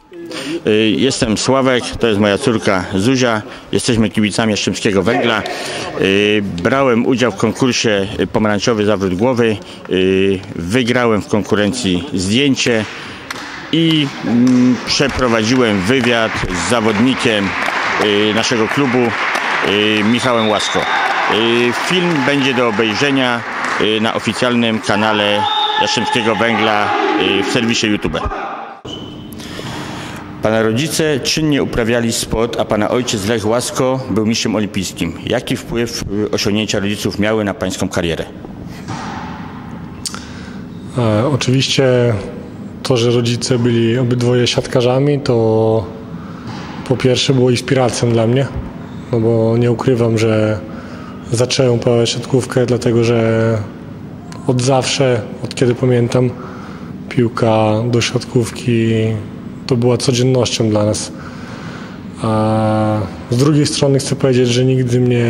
Jestem Sławek, to jest moja córka Zuzia. Jesteśmy kibicami Jastrzębskiego Węgla. Brałem udział w konkursie Pomarańczowy Zawrót Głowy. Wygrałem w konkurencji zdjęcie i przeprowadziłem wywiad z zawodnikiem naszego klubu, Michałem Łasko. Film będzie do obejrzenia na oficjalnym kanale Jastrzębskiego Węgla w serwisie YouTube. Pana rodzice czynnie uprawiali sport, a pana ojciec Lech Łasko był mistrzem olimpijskim. Jaki wpływ osiągnięcia rodziców miały na pańską karierę? Oczywiście to, że rodzice byli obydwoje siatkarzami, to po pierwsze było inspiracją dla mnie, no bo nie ukrywam, że zacząłem uprawiać siatkówkę, dlatego że od zawsze, od kiedy pamiętam, piłka do siatkówki to była codziennością dla nas. A z drugiej strony chcę powiedzieć, że nigdy mnie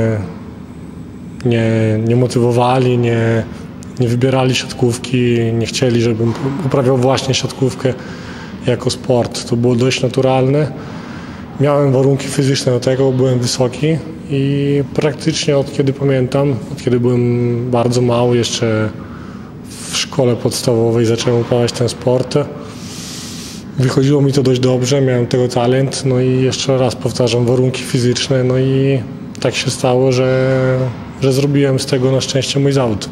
nie motywowali, nie wybierali siatkówki, nie chcieli, żebym uprawiał właśnie siatkówkę jako sport. To było dość naturalne. Miałem warunki fizyczne do tego, byłem wysoki i praktycznie od kiedy pamiętam, od kiedy byłem bardzo mały, jeszcze w szkole podstawowej zacząłem uprawiać ten sport. Wychodziło mi to dość dobrze, miałem tego talent, no i jeszcze raz powtarzam, warunki fizyczne, no i tak się stało, że zrobiłem z tego na szczęście mój zawód.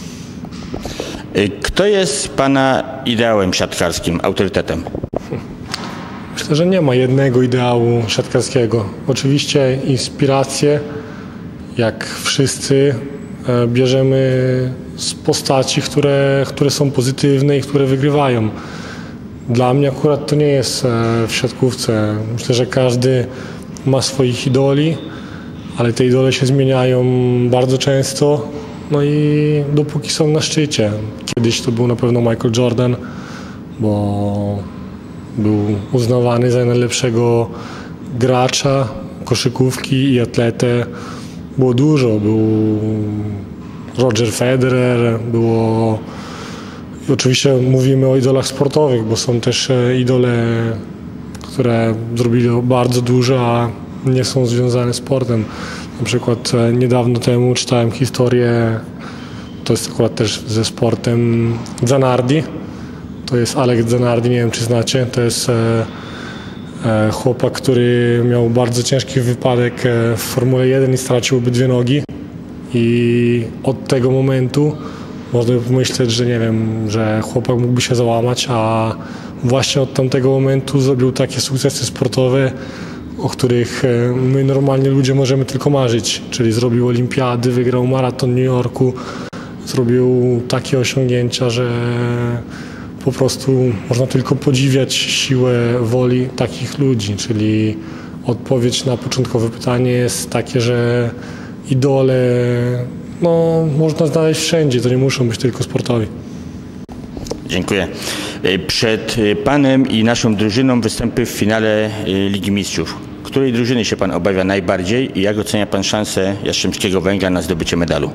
Kto jest pana ideałem siatkarskim, autorytetem? Myślę, że nie ma jednego ideału siatkarskiego. Oczywiście inspiracje, jak wszyscy, bierzemy z postaci, które są pozytywne i które wygrywają. Dla mnie akurat to nie jest w siatkówce. Myślę, że każdy ma swoich idoli, ale te idole się zmieniają bardzo często, no i dopóki są na szczycie. Kiedyś to był na pewno Michael Jordan, bo był uznawany za najlepszego gracza koszykówki i atletę. Było dużo, był Roger Federer, było... I oczywiście mówimy o idolach sportowych, bo są też idole, które zrobili bardzo dużo, a nie są związane z sportem. Na przykład niedawno temu czytałem historię, to jest akurat też ze sportem, Zanardi. To jest Alex Zanardi, nie wiem czy znacie. To jest chłopak, który miał bardzo ciężki wypadek w Formule 1 i stracił obydwie nogi. I od tego momentu można by pomyśleć, że nie wiem, że chłopak mógłby się załamać, a właśnie od tamtego momentu zrobił takie sukcesy sportowe, o których my normalnie ludzie możemy tylko marzyć. Czyli zrobił olimpiady, wygrał maraton New Yorku, zrobił takie osiągnięcia, że po prostu można tylko podziwiać siłę woli takich ludzi. Czyli odpowiedź na początkowe pytanie jest takie, że idole można znaleźć wszędzie, to nie muszą być tylko sportowi. Dziękuję. Przed panem i naszą drużyną występy w finale Ligi Mistrzów. Której drużyny się pan obawia najbardziej i jak ocenia pan szansę Jastrzębskiego Węgla na zdobycie medalu?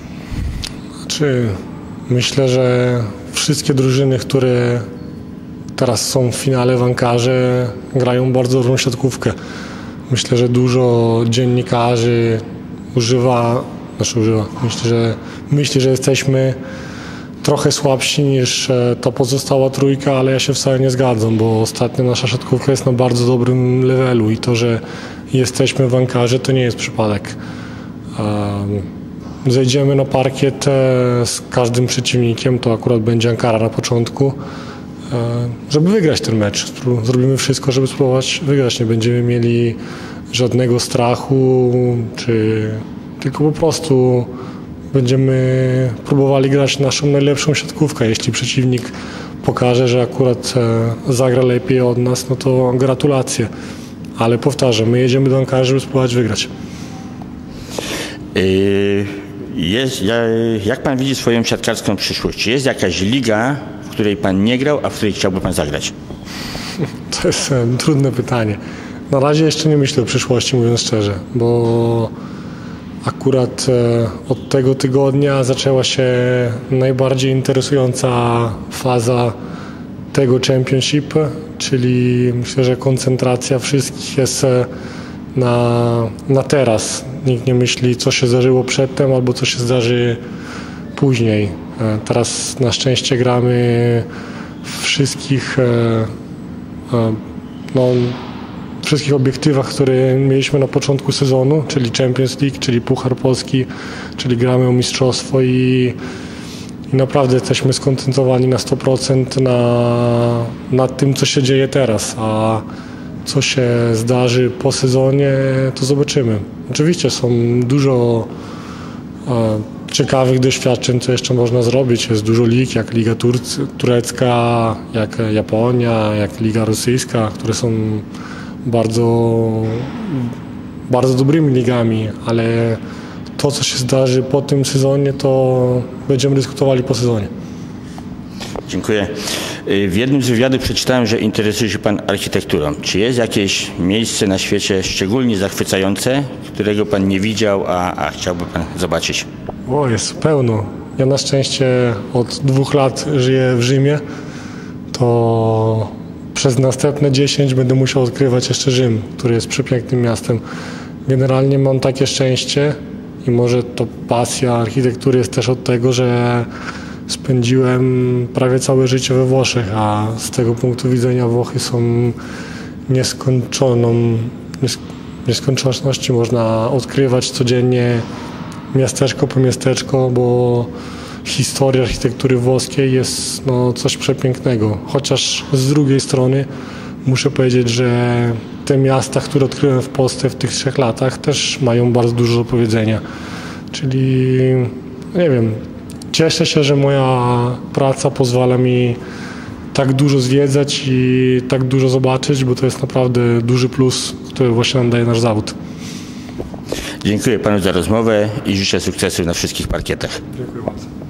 Myślę, że wszystkie drużyny, które teraz są w finale w Ankarze, grają bardzo dobrą siatkówkę. Myślę, że dużo dziennikarzy myśli, że jesteśmy trochę słabsi niż ta pozostała trójka, ale ja się wcale nie zgadzam, bo ostatnio nasza siatkówka jest na bardzo dobrym levelu i to, że jesteśmy w Ankarze, to nie jest przypadek. Zejdziemy na parkiet z każdym przeciwnikiem, to akurat będzie Ankara na początku, żeby wygrać ten mecz. Zrobimy wszystko, żeby spróbować wygrać. Nie będziemy mieli żadnego strachu, tylko po prostu będziemy próbowali grać naszą najlepszą siatkówkę. Jeśli przeciwnik pokaże, że akurat zagra lepiej od nas, no to gratulacje. Ale powtarzam, my jedziemy do Ankary, żeby spróbować wygrać. Jak pan widzi swoją siatkarską przyszłość? Czy jest jakaś liga, w której pan nie grał, a w której chciałby pan zagrać? To jest trudne pytanie. Na razie jeszcze nie myślę o przyszłości, mówiąc szczerze, bo akurat od tego tygodnia zaczęła się najbardziej interesująca faza tego Championship, czyli myślę, że koncentracja wszystkich jest na teraz. Nikt nie myśli, co się zdarzyło przedtem albo co się zdarzy później. Teraz na szczęście gramy w wszystkich obiektywach, które mieliśmy na początku sezonu, czyli Champions League, czyli Puchar Polski, czyli gramy o mistrzostwo i naprawdę jesteśmy skoncentrowani na 100% na tym, co się dzieje teraz, a co się zdarzy po sezonie, to zobaczymy. Oczywiście są dużo ciekawych doświadczeń, co jeszcze można zrobić. Jest dużo lig, jak Liga Turecka, jak Japonia, jak Liga Rosyjska, które są bardzo dobrymi ligami, ale to, co się zdarzy po tym sezonie, to będziemy dyskutowali po sezonie. Dziękuję. W jednym z wywiadów przeczytałem, że interesuje się Pan architekturą. Czy jest jakieś miejsce na świecie szczególnie zachwycające, którego Pan nie widział, a chciałby Pan zobaczyć? O, jest pełno. Ja na szczęście od 2 lat żyję w Rzymie, to przez następne 10 będę musiał odkrywać jeszcze Rzym, który jest przepięknym miastem. Generalnie mam takie szczęście i może to pasja architektury jest też od tego, że spędziłem prawie całe życie we Włoszech, a z tego punktu widzenia Włochy są nieskończoności. Można odkrywać codziennie miasteczko po miasteczko, bo historia architektury włoskiej jest coś przepięknego. Chociaż z drugiej strony muszę powiedzieć, że te miasta, które odkryłem w Polsce w tych 3 latach, też mają bardzo dużo do powiedzenia. Czyli nie wiem, cieszę się, że moja praca pozwala mi tak dużo zwiedzać i tak dużo zobaczyć, bo to jest naprawdę duży plus, który właśnie nam daje nasz zawód. Dziękuję Panu za rozmowę i życzę sukcesów na wszystkich parkietach. Dziękuję bardzo.